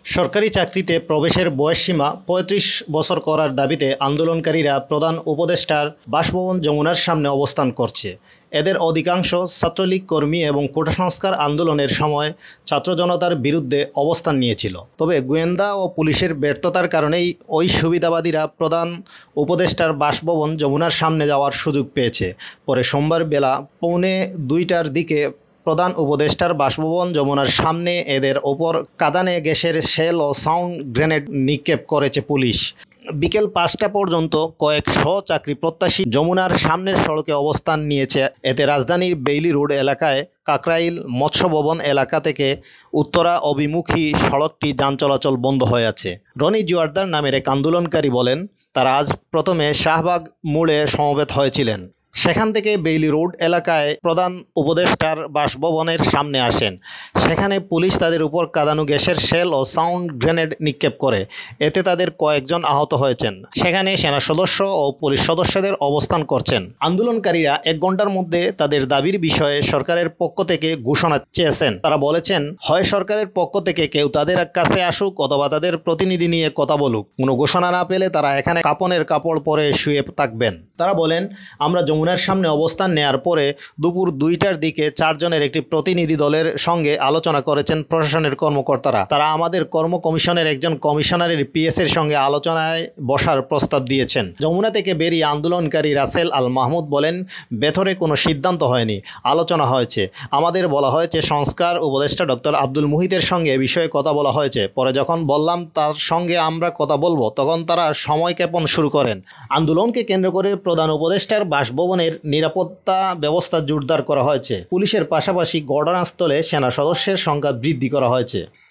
সরকারি চাকরিতে প্রবেশের বয়সসীমা ৩৫ বছর করার দাবিতে আন্দোলনকারীরা প্রধান উপদেষ্টার বাসভবন যমুনার সামনে অবস্থান করছে। এদের অধিকাংশ ছাত্রলীগ কর্মী এবং কোটা সংস্কার আন্দোলনের সময় ছাত্র জনতার বিরুদ্ধে অবস্থান নিয়েছিল। তবে গোয়েন্দা ও পুলিশের ব্যর্থতার কারণেই ওই সুবিধাবাদীরা প্রধান উপদেষ্টার বাসভবন যমুনার সামনে যাওয়ার সুযোগ পেয়েছে। পরে সোমবার বেলা ১:৩০টার দিকে প্রধান উপদেষ্টার বাসভবন যমুনার সামনে এদের ওপর কাঁদানে গ্যাসের শেল ও সাউন্ড গ্রেনেড নিক্ষেপ করেছে পুলিশ। বিকেল ৫টা পর্যন্ত কয়েকশো চাকরি প্রত্যাশী যমুনার সামনের সড়কে অবস্থান নিয়েছে। এতে রাজধানীর বেইলি রোড এলাকায় কাকরাইল মৎস্য ভবন এলাকা থেকে উত্তরা অভিমুখী সড়কটি যান চলাচল বন্ধ হয়ে আছে। রনি জোয়ারদার নামের এক আন্দোলনকারী বলেন, তারা আজ প্রথমে শাহবাগ মোড়ে সমবেত হয়েছিলেন। সেখান থেকে বেইলি রোড এলাকায় প্রধান উপদেষ্টার বাসভবনের সামনে আসেন। সেখানে পুলিশ তাদের উপর কাঁদানো গ্যাসের শেল ও সাউন্ড গ্রেনেড নিক্ষেপ করে। এতে তাদের কয়েকজন আহত হয়েছেন। সেখানে সেনা সদস্য ও পুলিশ সদস্যদের অবস্থান করছেন। আন্দোলনকারীরা ১ ঘন্টার মধ্যে তাদের দাবির বিষয়ে সরকারের পক্ষ থেকে ঘোষণা চেয়েছেন। তারা বলেছেন, হয় সরকারের পক্ষ থেকে কেউ তাদের কাছে আসুক অথবা তাদের প্রতিনিধি নিয়ে কথা বলুক। কোনো ঘোষণা না পেলে তারা এখানে কাপনের কাপড় পরে শুয়ে থাকবেন। তারা বলেন, আমরা যমুনার সামনে অবস্থান নেয়ার পরে দুপুর ২টার দিকে ৪ জনের একটি প্রতিনিধি দলের সঙ্গে আলোচনা করেছেন প্রশাসনের কর্মকর্তারা। তারা আমাদের কর্ম কমিশনের একজন কমিশনারের পিএসের সঙ্গে আলোচনায় বসার প্রস্তাব দিয়েছেন। যমুনা থেকে বেরিয়ে আন্দোলনকারী রাসেল আল মাহমুদ বলেন, ভেতরে কোনো সিদ্ধান্ত হয়নি, আলোচনা হয়েছে। আমাদের বলা হয়েছে সংস্কার উপদেষ্টা ডক্টর আব্দুল মুহিতের সঙ্গে এ বিষয়ে কথা বলা হয়েছে। পরে যখন বললাম তার সঙ্গে আমরা কথা বলবো, তখন তারা সময়ক্ষেপণ শুরু করেন। আন্দোলনকে কেন্দ্র করে প্রধান উপদেষ্টার বাসভবনের নিরাপত্তা ব্যবস্থা জোরদার করা হয়েছে। পুলিশের পাশাপাশি ঘটনাস্থলে সেনা সদস্যের সংখ্যা বৃদ্ধি করা হয়েছে।